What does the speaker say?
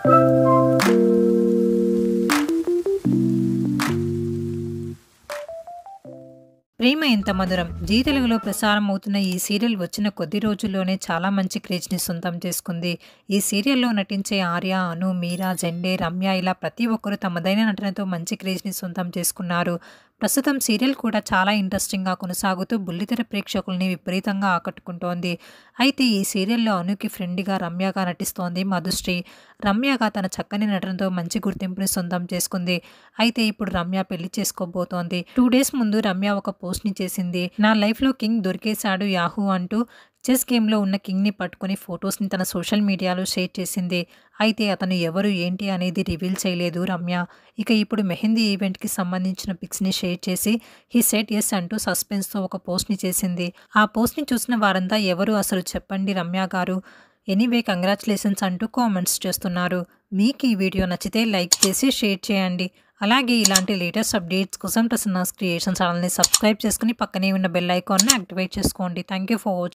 ప్రేమ ఎంత మధురం జీ తెలుగులో ప్రసారం అవుతున్న ఈ సీరియల్ వచ్చిన కొద్ది రోజుల్లోనే చాలా మంచి క్రేజ్ని సొంతం చేసుకుంది. ఈ సీరియల్లో నటించే ఆర్య, అను, మీరా, జెండే, రమ్య ఇలా ప్రతి ఒక్కరూ తమదైన నటనతో మంచి క్రేజ్ని సొంతం చేసుకున్నారు. ప్రస్తుతం సీరియల్ కూడా చాలా ఇంట్రెస్టింగ్గా కొనసాగుతూ బుల్లితెర ప్రేక్షకుల్ని విపరీతంగా ఆకట్టుకుంటోంది. అయితే ఈ సీరియల్లో అనుకి ఫ్రెండ్గా రమ్యగా నటిస్తోంది మధుశ్రీ. రమ్యగా తన చక్కని నటనతో మంచి గుర్తింపుని సొంతం చేసుకుంది. అయితే ఇప్పుడు రమ్య పెళ్లి చేసుకోబోతోంది. 2 డేస్ ముందు రమ్య ఒక పోస్ట్ని చేసింది. నా లైఫ్లో కింగ్ దొరికేశాడు యాహూ అంటూ చెస్ గేమ్లో ఉన్న కింగ్ని పట్టుకుని ఫొటోస్ని తన సోషల్ మీడియాలో షేర్ చేసింది. అయితే అతను ఎవరు ఏంటి అనేది రివీల్ చేయలేదు రమ్య. ఇక ఇప్పుడు మెహందీ ఈవెంట్కి సంబంధించిన పిక్స్ని షేర్ చేసి హీ సెడ్ ఎస్ అంటూ సస్పెన్స్తో ఒక పోస్ట్ని చేసింది. ఆ పోస్ట్ని చూసిన వారంతా ఎవరు అసలు చెప్పండి రమ్య గారు, ఎనీవే కంగ్రాచులేషన్స్ అంటూ కామెంట్స్ చేస్తున్నారు. మీకు ఈ వీడియో నచ్చితే లైక్ చేసి షేర్ చేయండి. అలాగే ఇలాంటి లేటెస్ట్ అప్డేట్స్ కోసం ప్రసన్నాస్ క్రియేషన్ ఛానల్ని సబ్స్క్రైబ్ చేసుకుని పక్కనే ఉన్న బెల్ ఐకాన్ని యాక్టివేట్ చేసుకోండి. Thank you for watching.